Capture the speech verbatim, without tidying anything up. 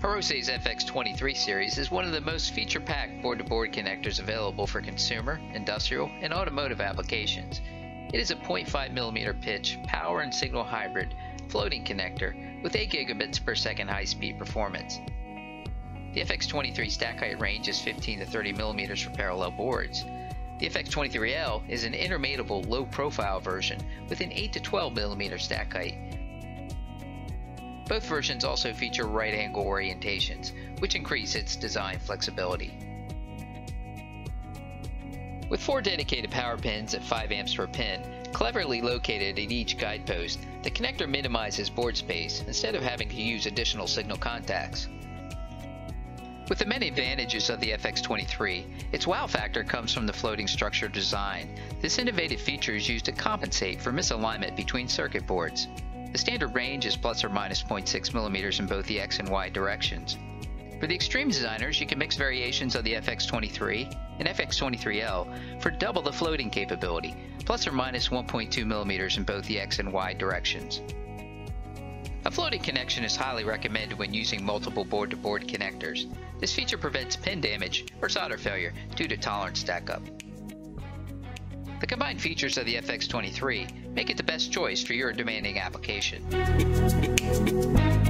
Harose's F X twenty-three series is one of the most feature-packed board-to-board connectors available for consumer, industrial, and automotive applications. It is a zero point five millimeter pitch, power and signal hybrid, floating connector with eight gigabits per second high-speed performance. The F X twenty-three stack height range is fifteen to thirty millimeters for parallel boards. The F X twenty-three L is an intermatable low-profile version with an eight to twelve millimeter stack height. Both versions also feature right-angle orientations, which increase its design flexibility. With four dedicated power pins at five amps per pin, cleverly located at each guide post, the connector minimizes board space instead of having to use additional signal contacts. With the many advantages of the F X twenty-three, its wow factor comes from the floating structure design. This innovative feature is used to compensate for misalignment between circuit boards. The standard range is plus or minus zero point six millimeters in both the X and Y directions. For the extreme designers, you can mix variations of the F X twenty-three and F X twenty-three L for double the floating capability, plus or minus one point two millimeters in both the X and Y directions. A floating connection is highly recommended when using multiple board-to-board connectors. This feature prevents pin damage or solder failure due to tolerance stack-up. The combined features of the F X twenty-three make it the best choice for your demanding application.